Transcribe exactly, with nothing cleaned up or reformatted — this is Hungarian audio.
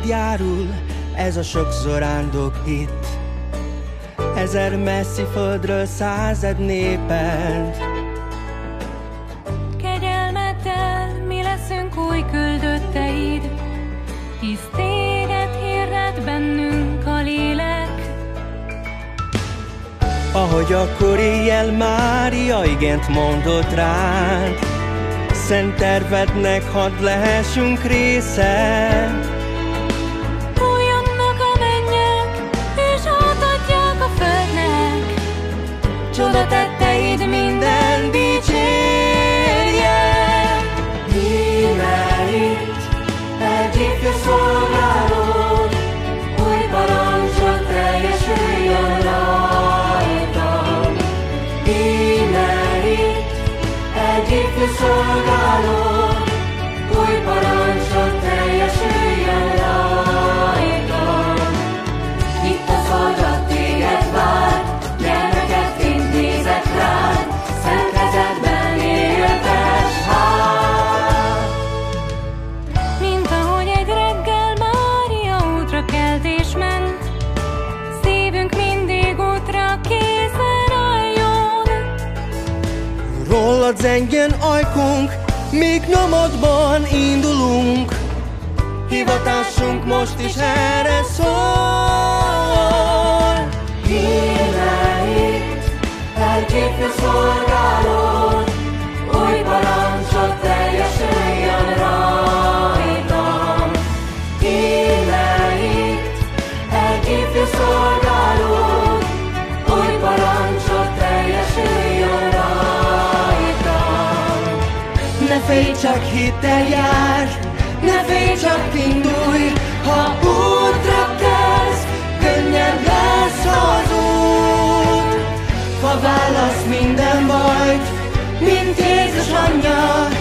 neked járul ez a sok zorándok itt. Ezer messzi földről század néped. Kegyelmeddel mi leszünk új küldötteid, hisz téged hirdet bennünk a lélek. Ahogy akkor éjjel Mária igent mondott rád, szent tervednek hadd lehessünk része. Fújjonnak a mennyek, és átadják a földnek, Csoda tetteid minden dicsérje. Íme itt egy ifjú szolgálód, új parancsot teljesüljön rajtam. Íme itt egy ifjú szolgálód, új parancsot teljesüljön rajtam. Itt a szolgat téged vár, gyermekekként nézek rád, szent kezedben éltes hát. mint ahogy egy reggel Mária útra kelt és ment, szívünk mindig útra készen álljon. Rólad zengjen ajkunk, míg nyomodban indulunk, hivatásunk most is erre szól. Íme itt egy ifjú szolgálód, új parancsot teljesüljön rajtam. Íme itt egy ifjú szolgálód, új parancsot teljesüljön rajtam. Ne félj, csak hittel jár, ne félj, csak indulj, ha útra kelsz, könnyebb lesz az út. Ha válasz minden bajt, mint Jézus anyja,